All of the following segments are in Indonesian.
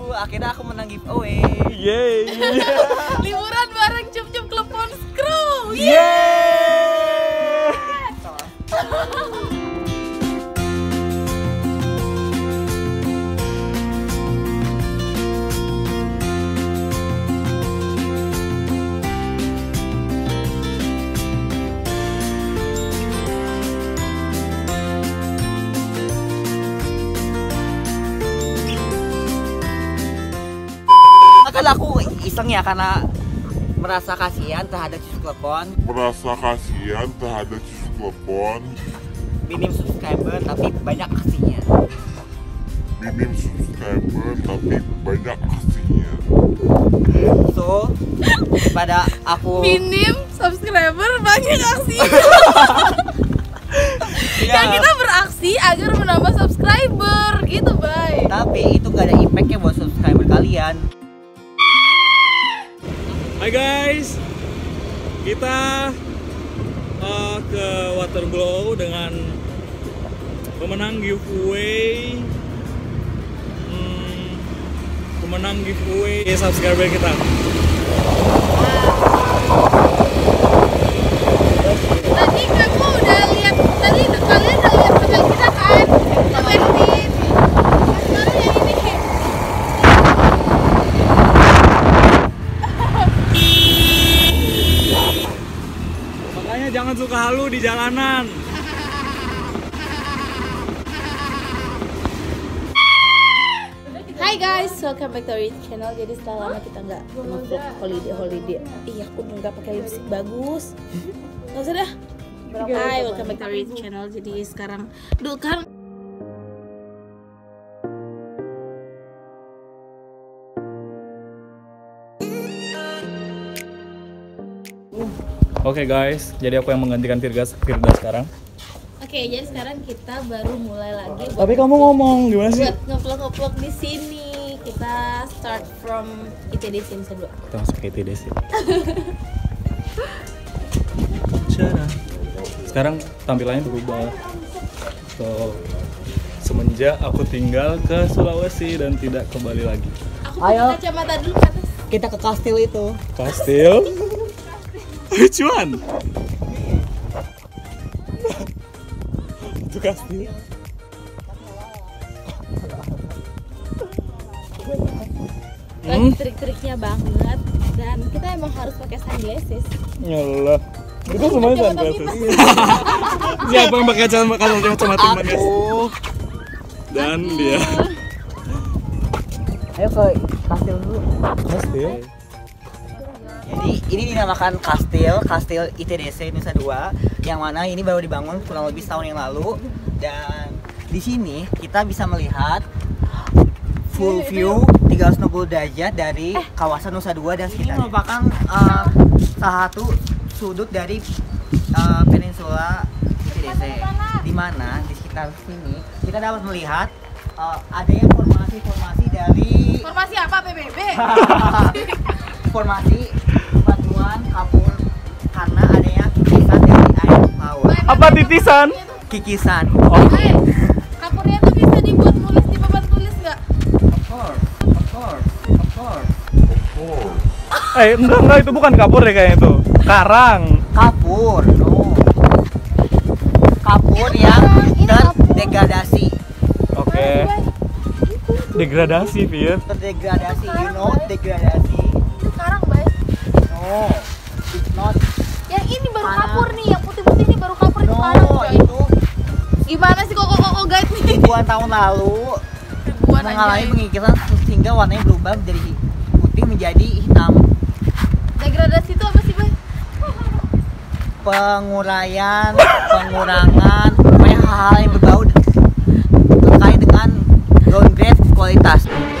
akhirnya aku menang giveaway. Yeay. Liburan bareng Cup-Cup Klepon Screw. Yeay. Kan aku iseng ya karena merasa kasihan terhadap Cucu Klepon. Minim subscriber tapi banyak aksinya. So, pada aku Minim subscriber banyak aksi. ya, Ya kita beraksi agar menambah subscriber gitu, Bay. tapi itu gak ada impactnya buat subscriber kalian. Hai guys, kita ke Waterglow dengan pemenang giveaway subscriber kita. Tadi kamu udah lihat, tadi kalian udah lihat profil kita kan? Komentin. Baru yang ini. Makanya jangan suka halu di jalanan. Hai guys, welcome back to our channel. Jadi setelah lama kita nggak nge-vlog holiday. Iya, aku nggak pakai lipstick bagus. Nggak usah dah. Hai, welcome back to our channel. Jadi sekarang dulu kan Oke guys, jadi aku yang menggantikan Firda sekarang. Oke, jadi sekarang kita baru mulai lagi Tapi kamu ngomong gimana sih? buat ngevlog di sini. Kita start from ITDC Nusa Dua. Kita masuk ke ITDC. Sekarang tampilannya berubah. So, semenjak aku tinggal ke Sulawesi dan tidak kembali lagi. Aku Ayo. pakai kacamata dulu ke atas. Kita ke kastil itu. Kastil? Lucuan. Itu kastil. Lagi trik-triknya banget dan kita emang harus pakai sunglasses. Nyalah. Itu semuanya sunglasses. Siapa yang pakai kacamata manis? Dan dia. Ayo ke kastil dulu. Kastil. Jadi ini dinamakan kastil ITDC Nusa Dua, yang mana ini baru dibangun kurang lebih setahun yang lalu, dan di sini kita bisa melihat full view 360 derajat dari kawasan Nusa Dua dan sekitarnya. Ini merupakan salah satu sudut dari peninsula ITDC, di mana di sekitar sini kita dapat melihat adanya formasi-formasi dari Formasi apa PBB? formasi batuan kapur karena adanya kikisan dari air laut. Apa titisan? Kikisan. Eh, kapurnya tuh bisa dibuat tulis di papan tulis nggak? Of course. Enggak, itu bukan kapur deh kayaknya itu. Karang. Kapur, no. Kapur yang terdegradasi. Oke. Degradasi, Fir. Terdegradasi, you know, degradasi. Itu sekarang, Bay. No, it's not. Yang ini baru Mana? kapur nih, yang putih-putih ini baru kapur itu sekarang, No, coy. itu Gimana sih kok guide nih? ribuan tahun lalu Ribuan mengalami anjay. pengikisan sehingga warnanya berubah dari putih menjadi hitam. Degradasi itu apa sih, Bay? Pengurangan, pokoknya hal-hal yang berbau terkait dengan downgrade kualitas.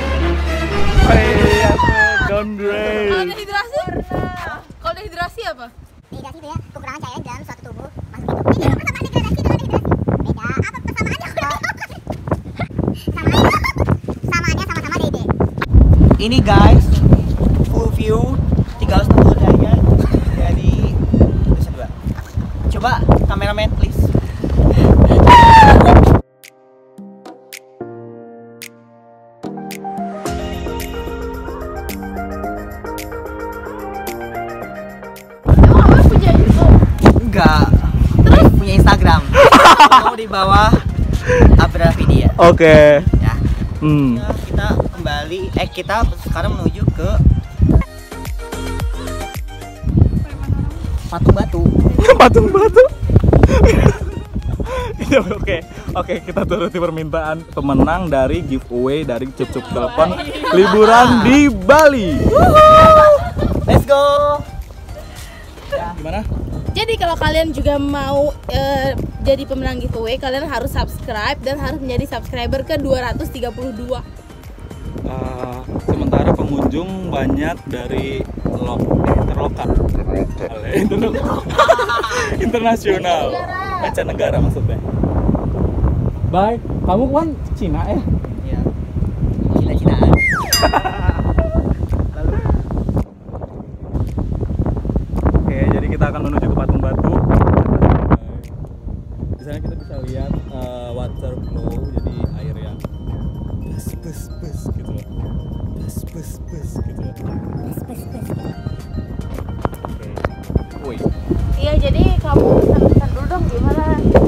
Downgrade. Kalau dehidrasi? Kalau dehidrasi apa? Dehidrasi itu ya kekurangan cairan dalam suatu tubuh masuk hidup. Beda apa persamaan degradasi dengan dehidrasi? Beda. Apa persamaannya? Samaannya sama-sama dede. Ini guys, full view 360 derajat dari Nusa Dua. Coba kameramen please. juga punya Instagram. Mau di bawah Abra Vidya. Oke. Ya. Hmm. Nah, kita kembali kita sekarang menuju ke Patung Batu. Patung Batu. Oke, kita turuti permintaan pemenang dari giveaway dari Cup Telepon liburan di Bali. Let's go. Gimana? Jadi kalau kalian juga mau jadi pemenang giveaway, kalian harus subscribe dan harus menjadi subscriber ke 232. Sementara pengunjung banyak dari terlokal, internasional, mancanegara maksudnya. Baik, kamu kan Cina ya? Ya. Cina-cinaan. Oke, jadi kita akan menuju ke Patung Batu. Di sana kita bisa lihat water flow, jadi air yang bus gitu loh. Bus gitu loh. Oke. Woi. Iya, jadi kamu pesan dulu dong gimana?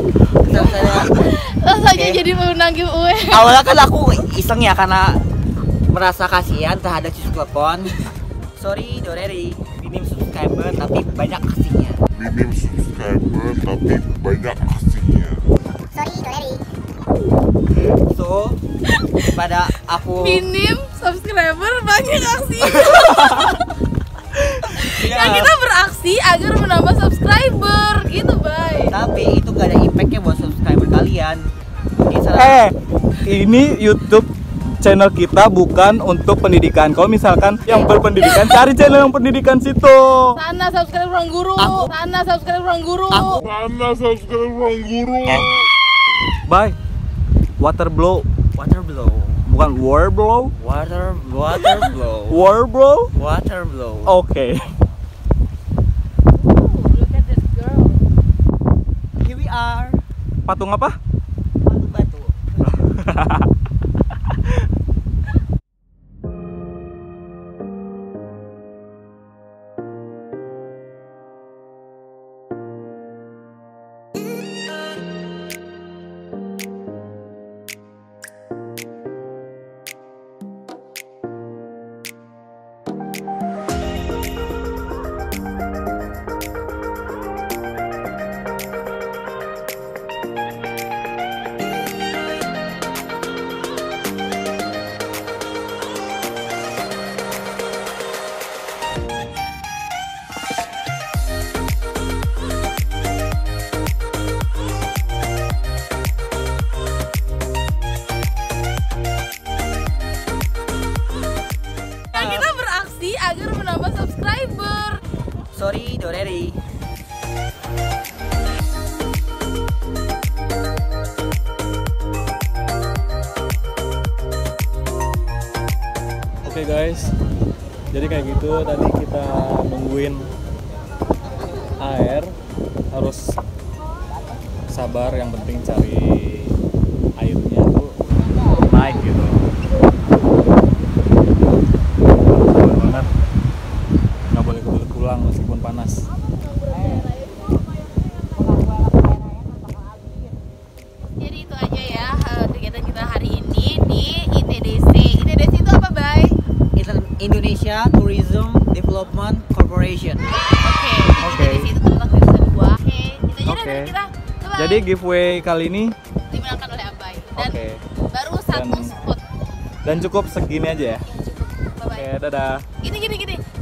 Rasanya jadi pemenang giveaway. Awalnya kan aku iseng ya karena merasa kasihan terhadap Cucu Telepon. Sorry Doreri, minim subscriber tapi banyak kasihnya. Minim subscriber tapi banyak aslinya. Sorry, Doreri. So, pada aku Minim subscriber banyak aksi. ya, Nah, kita beraksi agar menambah subscriber gitu, Bay. tapi itu gak ada impactnya buat subscriber kalian. Mungkin salah. Ini YouTube channel kita bukan untuk pendidikan. Kalau misalkan yang berpendidikan, cari channel yang pendidikan situ. Sana subscribe ruang guru. Aku- Sana subscribe ruang guru. Mana subscribe ruang guru? Bye. Water blow, Water blow. bukan war blow. Water blow. War blow. Water blow. Oke. Look at that girl. Here we are. Patung apa? Patung Batu. Nah, kita beraksi agar menambah subscriber. Sorry Doreri. Oke guys, jadi kayak gitu tadi kita nungguin air, harus sabar, yang penting cari airnya tuh naik gitu. Banget, nggak boleh kebelet pulang meskipun panas. Jadi itu aja ya kegiatan kita hari ini di ITDC. ITDC itu apa, Bay? Indonesia Tourism Development Corporation. Oke. ITDC itu terletak di Nusa Dua. Oke, itu aja Oke. dari kita. Bye-bye. Jadi giveaway kali ini dimenangkan oleh Abai dan Oke. baru satu Dan- spot. dan cukup segini aja ya. Bye bye. Oke, dadah. Gini.